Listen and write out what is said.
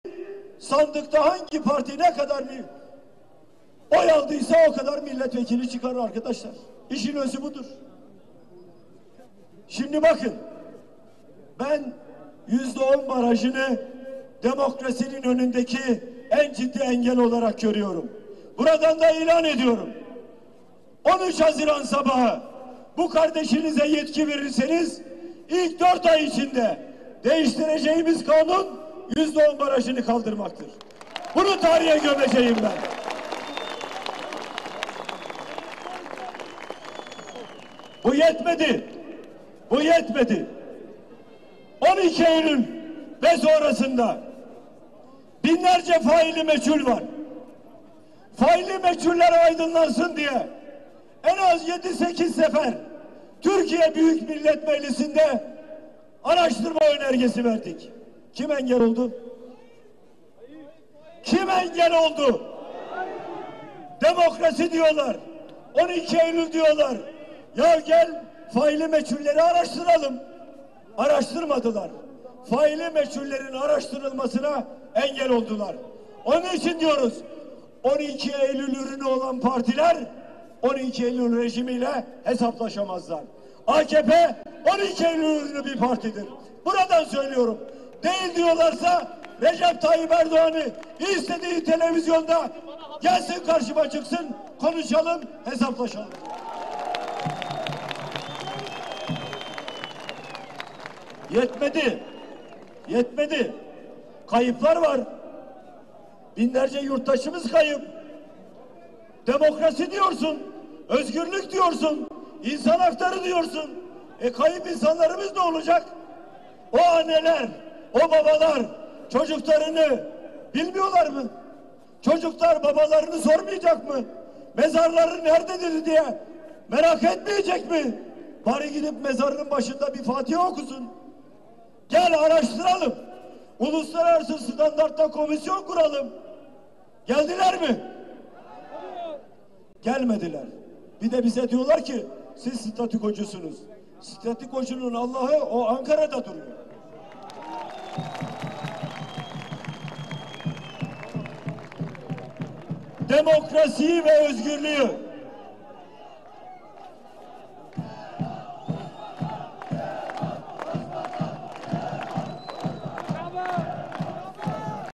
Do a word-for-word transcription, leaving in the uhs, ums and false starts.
sandıkta hangi parti ne kadar bir oy aldıysa o kadar milletvekili çıkarır arkadaşlar. İşin özü budur. Şimdi bakın, ben yüzde on barajını demokrasinin önündeki en ciddi engel olarak görüyorum. Buradan da ilan ediyorum. on üç Haziran sabahı bu kardeşinize yetki verirseniz ilk dört ay içinde değiştireceğimiz kanun yüzde on barajını kaldırmaktır. Bunu tarihe gömeceğim ben. Bu yetmedi. Bu yetmedi. on iki Eylül ve sonrasında binlerce faili meçhul var. Faili meçhuller aydınlansın diye en az yedi sekiz sefer Türkiye Büyük Millet Meclisi'nde araştırma önergesi verdik. Kim engel oldu? Kim engel oldu? Demokrasi diyorlar. on iki Eylül diyorlar. Ya gel faili meçhulleri araştıralım. Araştırmadılar. Faili meçhullerin araştırılmasına engel oldular. Onun için diyoruz, on iki Eylül ürünü olan partiler on iki Eylül rejimiyle hesaplaşamazlar. A K P on iki Eylül ürünü bir partidir. Buradan söylüyorum. Değil diyorlarsa Recep Tayyip Erdoğan'ı istediği televizyonda gelsin karşıma çıksın, konuşalım, hesaplaşalım. Yetmedi. Yetmedi. Kayıplar var. Binlerce yurttaşımız kayıp. Demokrasi diyorsun, özgürlük diyorsun, insan hakları diyorsun. E kayıp insanlarımız ne olacak? O anneler, o babalar çocuklarını bilmiyorlar mı? Çocuklar babalarını sormayacak mı? Mezarları nerededir diye merak etmeyecek mi? Bari gidip mezarının başında bir Fatiha okusun. Gel araştıralım. Uluslararası standartta komisyon kuralım. Geldiler mi? Gelmediler. Bir de bize diyorlar ki siz statükocusunuz. Statükocunun Allah'ı o Ankara'da duruyor. Demokrasiyi ve özgürlüğü